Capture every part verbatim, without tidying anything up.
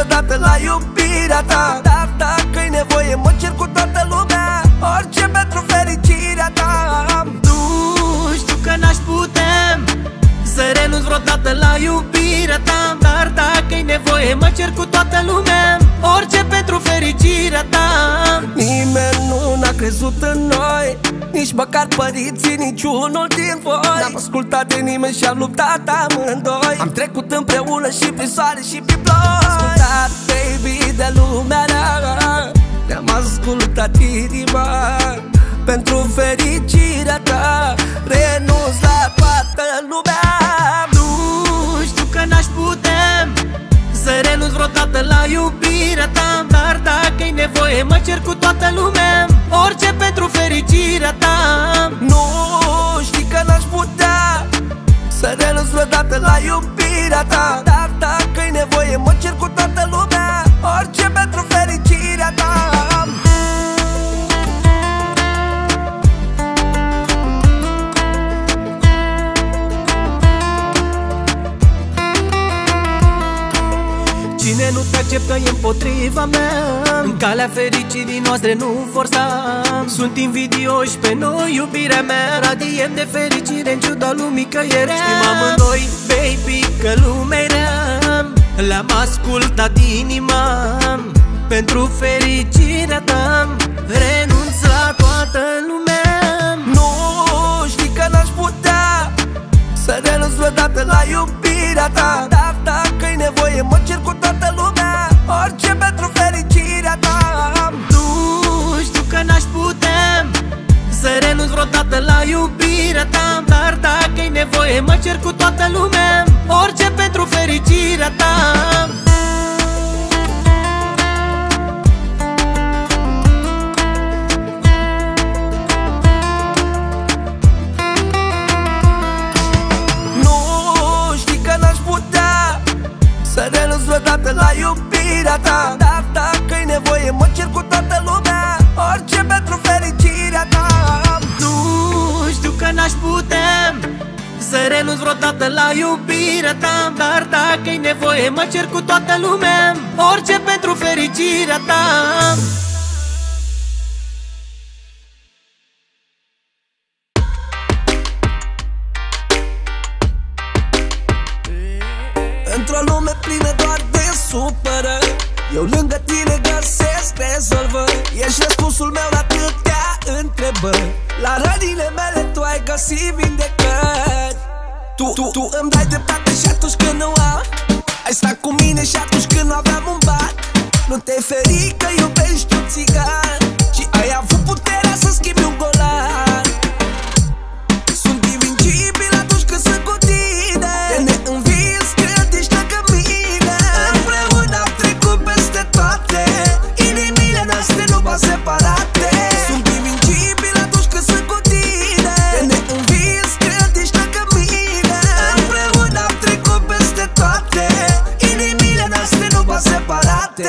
vreodată la iubirea ta, dar dacă-i nevoie mă cer cu toată lumea, orice pentru fericirea ta. Nu știu că n-aș putea să renunț vreodată la iubirea ta, dar dacă-i nevoie mă cer cu toată lumea, orice pentru fericirea ta. Nimeni nu n-a crezut în noi, nici măcar părinții, niciunul din voi. N-am ascultat de nimeni și am luptat amândoi. Am trecut împreună și prin soare și prin ploi. Am ascultat, baby, de lumea rea, ne-am ascultat inima pentru fericirea ta. Renunț la toată lumea. Nu știu că n-aș putea să renunț vreodată la iubirea ta, dar dacă-i nevoie mă cer cu toată lumea, orice pentru fericirea ta. Nu știi că n-aș putea să renunț vreodată la iubirea ta, dar dacă-i nevoie mă cer cu toată lumea, orice pentru fericirea ta. Cine nu te acceptă e împotriva mea, în calea fericirii noastre nu forța. Sunt invidioși pe noi, iubirea mea, radiem de fericire în ciuda lumii că e rea. Știm amândoi, baby, că lumea-i rea. Le-am ascultat inima pentru fericirea ta. Renunț la toată lumea. Nu știi că n-aș putea să renunț vreodată la iubirea ta, dar dacă-i nevoie mă cer cu toată lumea, orice pentru fericirea ta. Nu știu că n-aș putea să renunț vreodată la iubirea ta, dar dacă-i nevoie mă cer cu toată lumea, orice pentru fericirea ta. Să renunț vreodată la iubirea ta, dar dacă-i nevoie mă cer cu toată lumea, orice pentru fericirea ta. Nu știu că n-aș putea să renunț vreodată la iubirea ta, dar dacă-i nevoie mă cer cu toată lumea, orice pentru fericirea ta. Într-o lume plină doar de supărări, eu lângă tine găsesc rezolvări. Ești răspunsul meu la atâtea întrebări, la rănile mele tu ai găsit vindecări. Tu, tu, tu îmi dai dreptate și atunci când nu am, ai stat cu mine și atunci când nu aveam un bat. Nu te-ai ferit că iubești un țigan și ai avut puterea să schimbi un golan. Sunt invincibil atunci când sunt cu tine, te neînvins când ești lângă mine. Împreună am trecut peste toate, inimile noastre nu pot separate. Sunt invincibil atunci când sunt cu tine, te neînvins când ești lângă mine. Împreună am trecut peste toate, inimile noastre nu pot separate.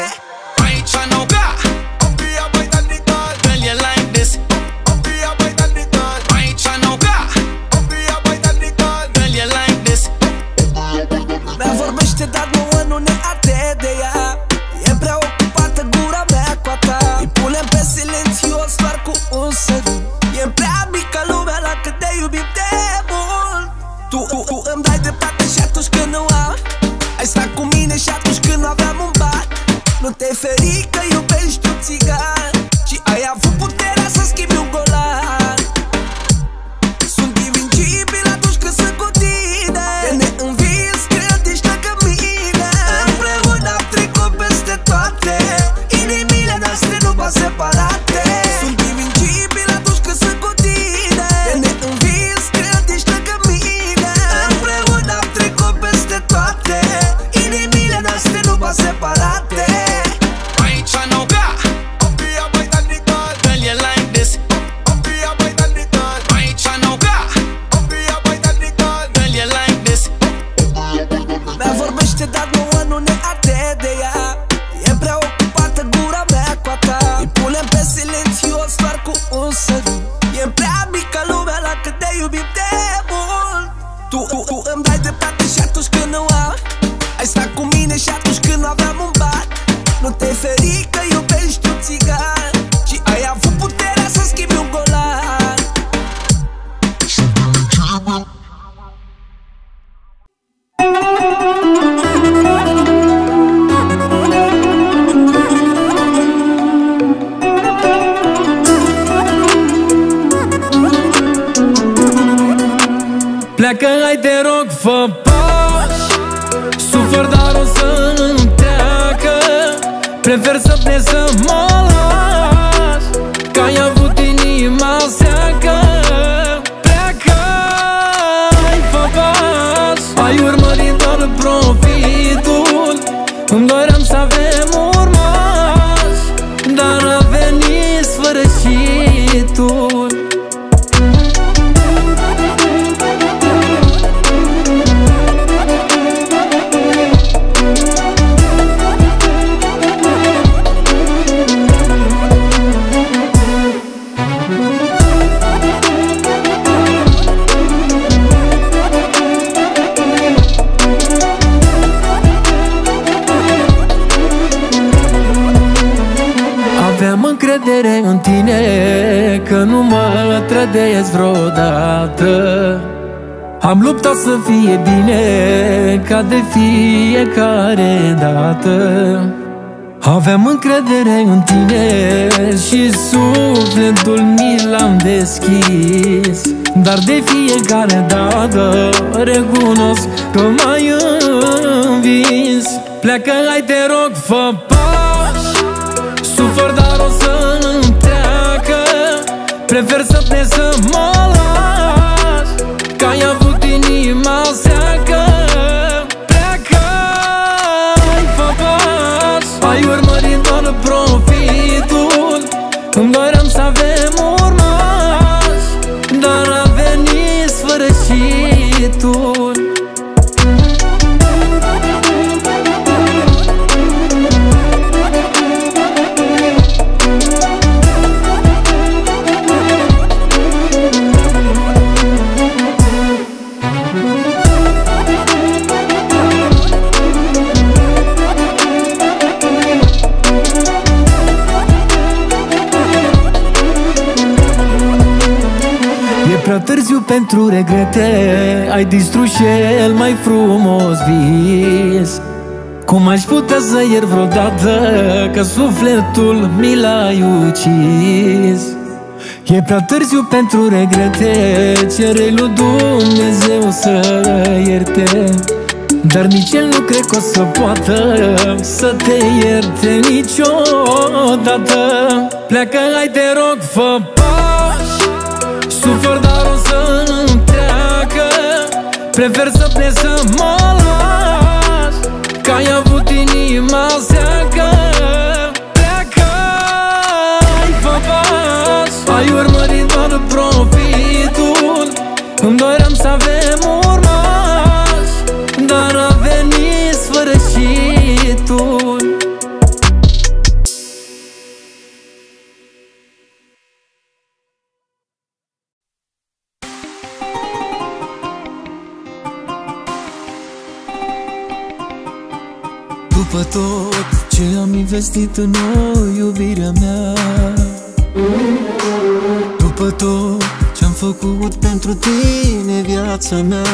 Dar nouă nu ne arde de ea, e prea ocupată gura mea cu a ta. Îi punem pe silențios doar cu un sărut, e prea mică lumea la cât te iubim de mult. Tu, tu, tu îmi dai dreptate și atunci când nu am, ai stat cu mine și atunci când nu aveam un bat. Nu te-ai ferit că iubești un țigan și ai avut puterea să schimbi un golan. Sunt invincibil atunci când sunt cu tine, te neînvins când ești lângă mine. Împreună am trecut peste toate, inimile noastre nu pot separate. Sunt invincibil atunci când sunt cu tine, te neînvins când ești lângă mine. Împreună am trecut peste toate, inimile noastre nu pot separate. Aici nu ga, fă pași. Sufăr, dar o să nu treacă. Prefer să plec să mă las, că ai avut inima seacă. Pleacă, ai fă pași. Ai urmărit doar profitul. Îmi doream să avem urmași, dar a venit sfârșitul. Încredere în tine, că nu mă trădezi vreodată. Am luptat să fie bine, ca de fiecare dată. Aveam încredere în tine și sufletul mi l-am deschis, dar de fiecare dată recunosc că m-ai învins. Pleacă, hai te rog, fă pași. Sufăr, dar o să nu treacă. Prefer să plec să mă las, că ai avut inima seacă. Pleacă, ai fă pași. Ai urmărit doar profitul. Îmi doream să avem urmași, dar a venit sfârșitul. Prea târziu pentru regrete, ai distrus cel mai frumos vis. Cum aș putea să iert vreodată, că sufletul mi l-ai ucis. E prea târziu pentru regrete, cere lui Dumnezeu să ierte, dar nici el nu cred că o să poată să te ierte niciodată. Pleacă, hai te rog, fă pași. Sufăr, dar o să nu treacă. Prefer să plec să mă las, că ai avut inima seacă. Pleacă, ai fă pași. Ai urmărit doar profitul. Îmi doream să avem urmași, dar a venit sfârșitul. După tot ce am investit în noi, iubirea mea, după tot ce-am făcut pentru tine, viața mea,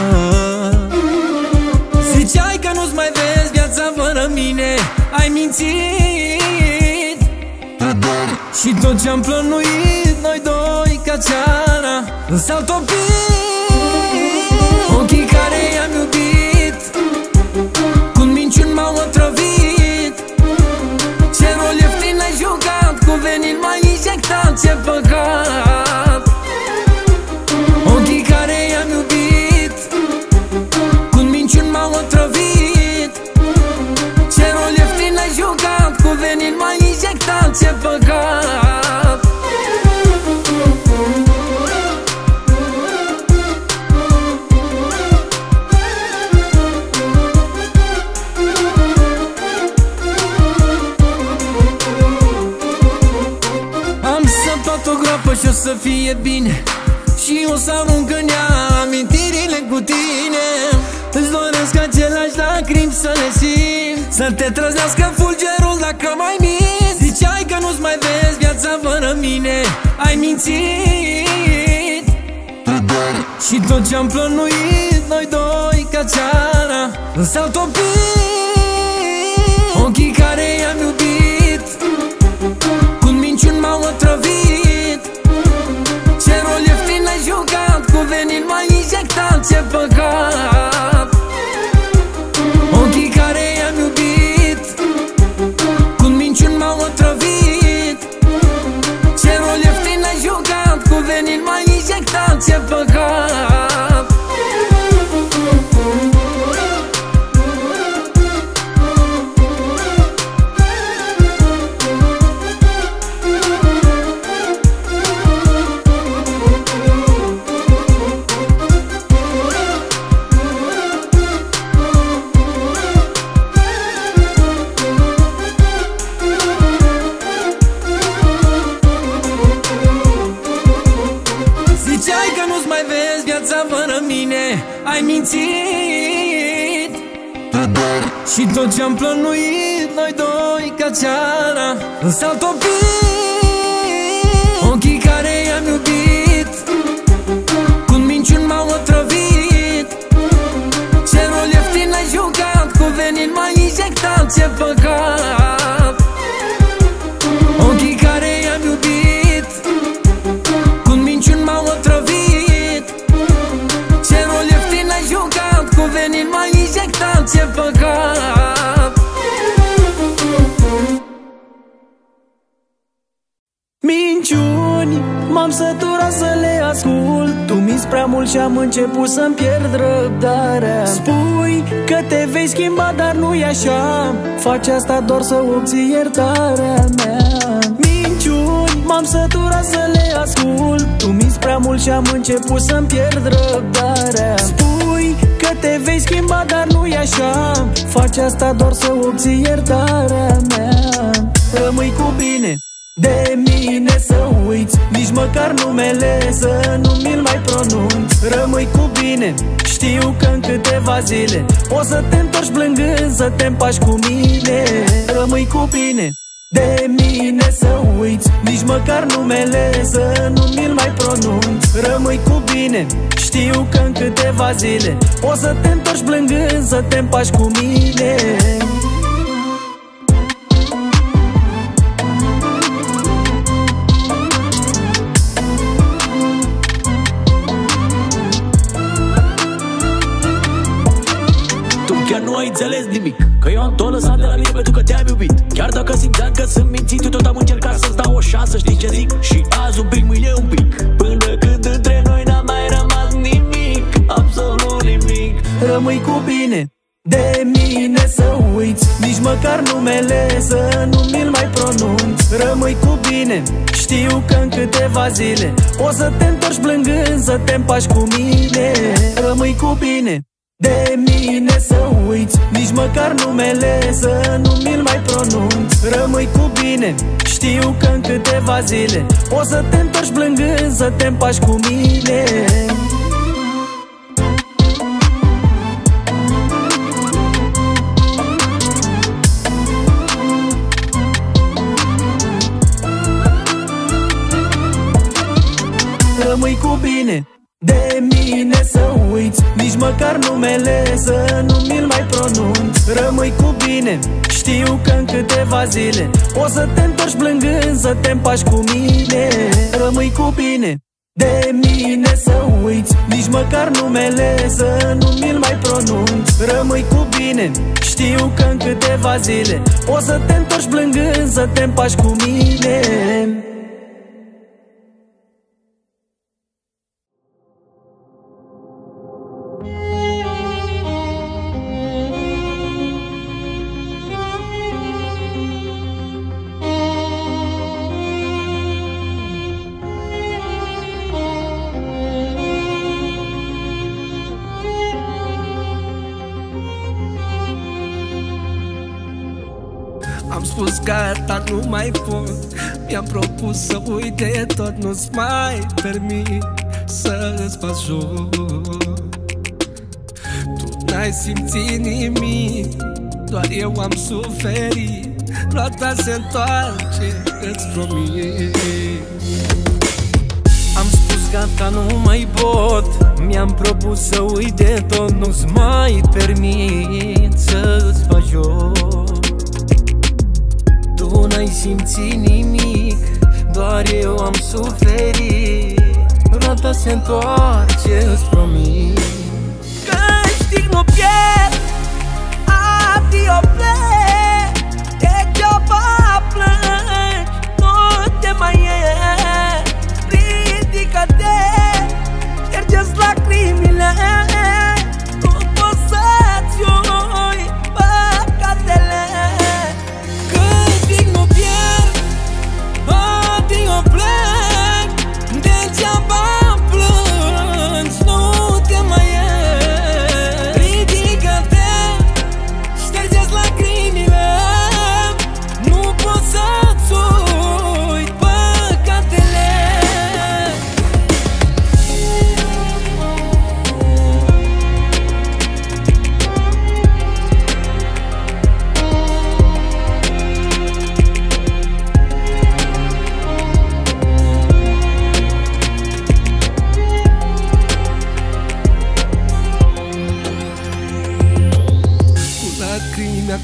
ziceai că nu-ți mai vezi viața fără mine. Ai mințit. Și tot ce-am plănuit noi doi ca ceara s-au topit. Ochii care i-am iubit cu minciuni m-au otrăvit. Ce rol ieftin ai jucat, cu venit m-ai injectat, ce păcat. Ochii care i-am iubit cu minciuni m-au otrăvit. Ce rol ieftin ai jucat, cu venit m-ai injectat, ce păcat. Și o să fie bine, și o să arunc în ea amintirile cu tine. Îți doresc aceleași lacrimi să le simt, să te trăznească fulgerul dacă mai minți. Ziceai că nu-ți mai vezi viața fără mine. Ai mințit. Și tot ce-am plănuit noi doi ca ceara s-au topit. Ochii care i-am iubit cu minciuni m-au otrăvit. Ce rol ieftin ai jucat, cu venit m-ai injectat, ce păcat. mine ai mințit. Și tot ce-am plănuit noi doi ca țara s-au topit. Ochii care i-am iubit cu minciuni m-au otrăvit. Ce rol ieftin ai jucat, cu venin m-ai injectat, ce păcat. Ochii care i-am iubit cu minciuni m-au otrăvit. Ce rol ieftin ai jucat, cu venin m-ai injectat, ce păcat. Minciuni, m-am săturat să le ascult. Tu mi-s prea mult și am început să-mi pierd răbdarea. Spui că te vei schimba, dar nu-i așa. Faci asta doar să obții iertarea mea. Minciuni, m-am săturat să le ascult. Tu mi-s prea mult și am început să-mi pierd răbdarea. Spui că te vei schimba, dar nu-i așa. Faci asta doar să obții iertarea mea. Rămâi cu bine de mine să uiți, nici măcar numele să nu mi-l mai pronunț. Rămâi cu bine, știu că în câteva zile o să te întorci plângând, să te împaci cu mine. Rămâi cu bine de mine să uiți, nici măcar numele să nu mi-l mai pronunț. Rămâi cu bine, știu că în câteva zile o să te întorci plângând, să te împaci cu mine. Chiar nu ai înțeles nimic, că eu am tot lăsat de la mine pentru că te-am iubit. Chiar dacă simțeam că sunt mințit, eu tot am încercat să-ți dau o șansă, știi ce zic? Și azi un pic, mâine un pic, până când între noi n-a mai rămas nimic, absolut nimic. Rămâi cu bine de mine să uiți, nici măcar numele să nu mi-l mai pronunț. Rămâi cu bine, știu că în câteva zile o să te întorci plângând, să te împaci cu mine. Rămâi cu bine de mine să uiți, nici măcar numele să nu mi-l mai pronunț. Rămâi cu bine, știu că în câteva zile o să te întorci plângând, să te împaci cu mine. Rămâi cu bine de mine să uiți, nici măcar numele să nu mi-l mai pronunț. Rămâi cu bine, știu că în câteva zile o să te întorci plângând, să te împaci cu mine. Rămâi cu bine de mine să uiți, nici măcar numele să nu mi-l mai pronunț. Rămâi cu bine, știu că în câteva zile o să te întorci plângând, să te împaci cu mine. Am spus gata, nu mai pot. Mi-am propus să uit de tot, nu-ți mai permit să-ți faci joc. Tu n-ai simțit nimic, doar eu am suferit. Roata se întoarce, îți promit. Am spus gata, nu mai pot. Mi-am propus să uit de tot, nu-ți mai permit să-ți faci joc. Tu n-ai simțit nimic, doar eu am suferit. Roata se întoarce, îți promit. Că știi nu pierd, adio plec. Degeaba plângi, nu te mai e. Ridică-te, șterge-ți lacrimile. Nu pot să-ți ui păcatele. Degeaba plângi, nu te mai e. Ridică-te,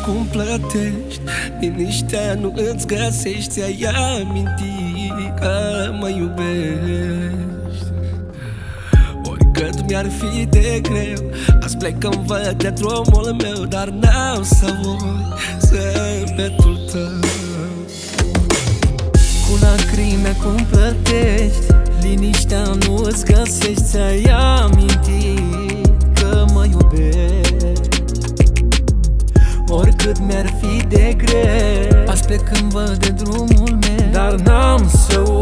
cum plătești. Liniștea nu îți găsești, ai amintit că mă iubești. Oricât mi-ar fi de greu, azi plec când văd de drumul meu, dar n-am să uit zâmbetul tău. Cu lacrime cum plătești, liniștea nu îți găsești, ți-ai amintit că mă iubești. Oricât mi-ar fi de greu, azi plec când văd de drumul meu, dar n-am să